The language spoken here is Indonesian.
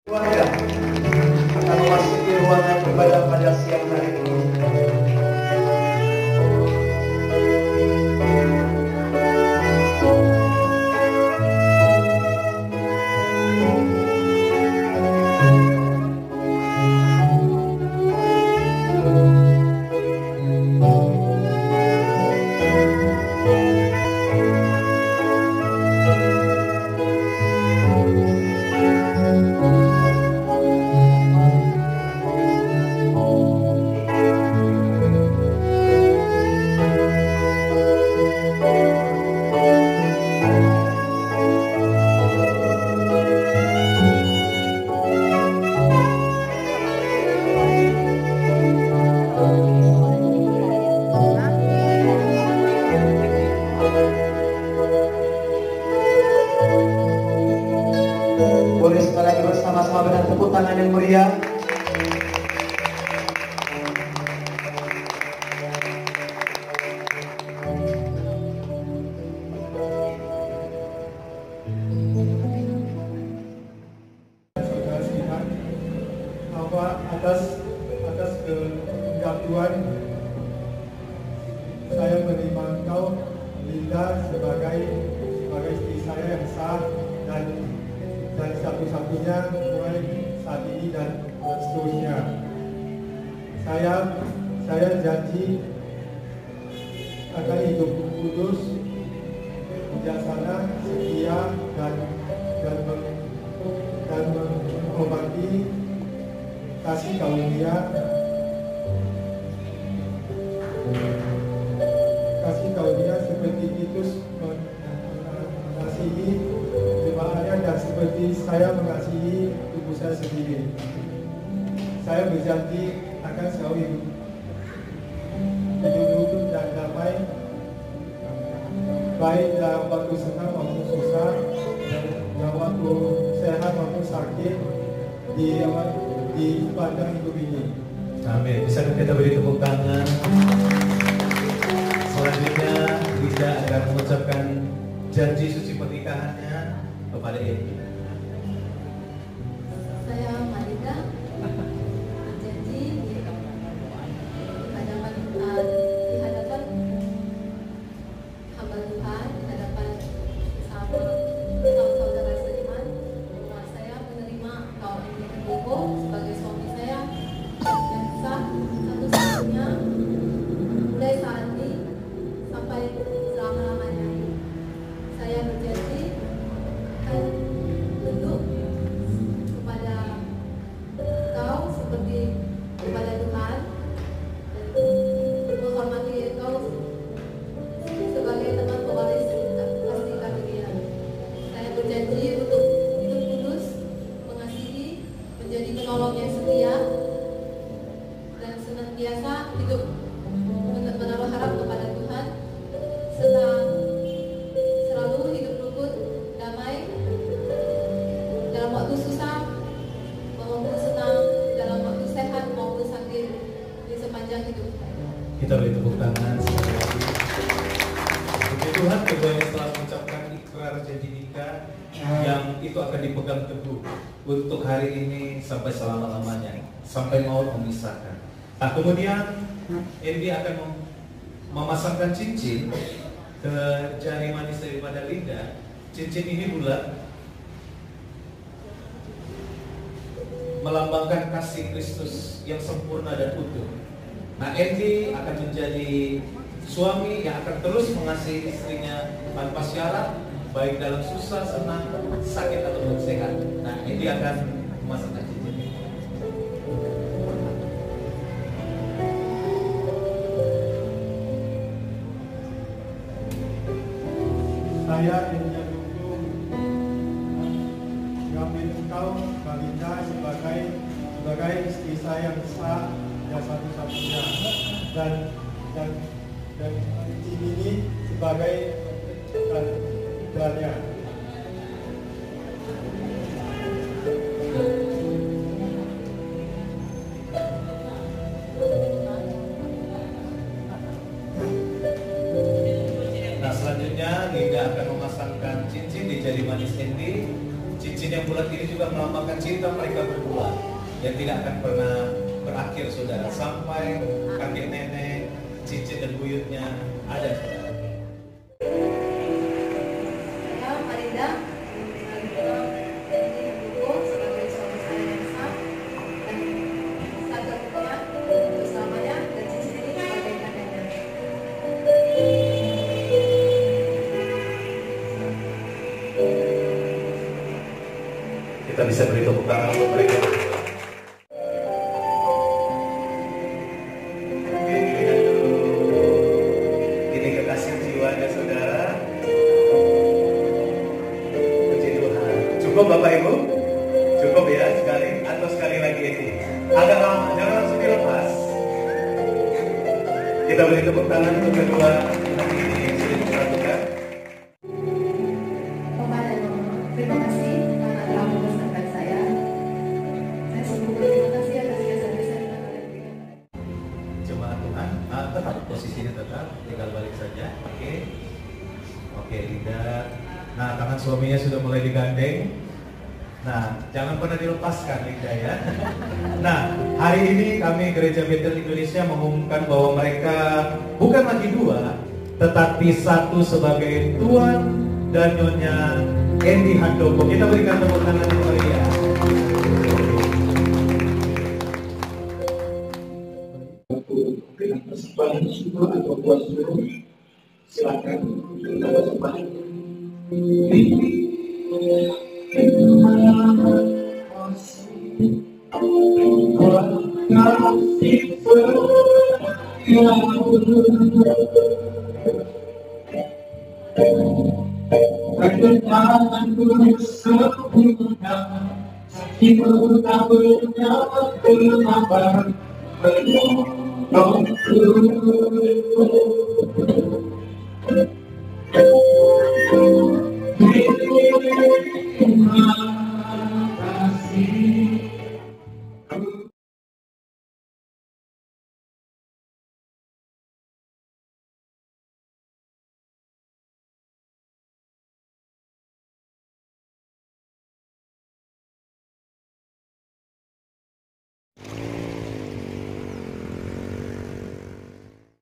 Keluarga akan memasuki ruangan ibadah pada siang hari ini. Boleh sekali lagi bersama-sama dengan tepuk tangan yang meriah. Atas kehendak Tuhan, saya menerima engkau, Linda, sebagai istri saya yang sah dan satu-satunya mulai saat ini dan seterusnya. Saya janji akan hidup kudus, bijaksana, setia dan menghormati kasih karunia seperti Titus mengasihi jemaatnya dan seperti saya mengasihi tubuh saya sendiri. Saya berjanji akan selalu hidup rukun dan damai, baik dalam waktu senang maupun susah, dalam waktu sehat maupun sakit, di sepanjang hidup ini. Amin. Bisa kita beri tepuk tangan. Selanjutnya Linda akan mengucapkan janji suci pernikahannya kepada Endi. Saya Malika berjanji di hadapan hamba Tuhan, di hadapan sama saudara seiman, bahwa saya menerima engkau Endi Handoko sebagai suami saya yang sah satu-satunya mulai saat ini sampai selama-lamanya. Saya berjanji akan tunduk kepada engkau seperti kepada Tuhan dan menghormati engkau sebagai teman pewaris kasih karunia. Saya berjanji untuk hidup kudus, mengasihi, menjadi penolong yang setia, dan senantiasa hidup menaruh harap kepada Tuhan, serta selalu hidup rukun, damai dalam waktu susah maupun senang, dalam waktu sehat maupun sakit, di sepanjang hidup. Kita beri tepuk tangan sekali lagi. Puji Tuhan, keduanya telah mengucapkan ikrar janji nikah yang itu akan dipegang teguh untuk hari ini sampai selama-lamanya, sampai maut memisahkan. Nah, kemudian Endi akan memasangkan cincin ke jari manis daripada Linda. Cincin ini bulat, melambangkan kasih Kristus yang sempurna dan utuh. Nah, Endi akan menjadi suami yang akan terus mengasihi istrinya tanpa syarat, baik dalam susah, senang, sakit ataupun sehat. Nah, Endi akan memasangkan cincin ini. Saya Endi Handoko mengambil engkau, Malika, sebagai istri saya yang sah dan satu-satunya, dan cincin ini sebagai tandanya. Nah, selanjutnya Linda akan memasangkan cincin di jari manis Endi. Cincin cincin yang bulat ini juga melambangkan cinta mereka berdua yang tidak akan pernah berakhir, saudara, sampai kakek nenek, cincin dan buyutnya ada, saudara. Saya Marinda menerima Edi Handoko sebagai suami saya yang sah dan satunya untuk selamanya, dan cincin ini sebagai tandanya. Kita bisa beri tepuk tangan untuk mereka. Ini kekasih jiwanya, saudara. Puji Tuhan. Cukup Bapak Ibu? Cukup ya sekali atau sekali lagi ini? Agak lama, jangan langsung dilepas. Kita beri tepuk tangan untuk kedua hari ini yang sudah dilakukan. Bapak dan Mama, terima kasih karena telah membesarkan saya. Saya sungguh berterima kasih atas jasa-jasa yang telah kalian berikan. Jemaat Tuhan, tetap posisinya tetap, tinggal balik saja. Oke, Linda. Nah, tangan suaminya sudah mulai digandeng. Nah, jangan pernah dilepaskan, Linda ya. Nah, hari ini kami Gereja Bethel Indonesia mengumumkan bahwa mereka bukan lagi dua, tetapi satu sebagai Tuan dan Nyonya Edi Handoko. Kita berikan tepuk tangan untuk dia. Dengan persembahan syukur atau buat syukur, silakan kita persembahkan.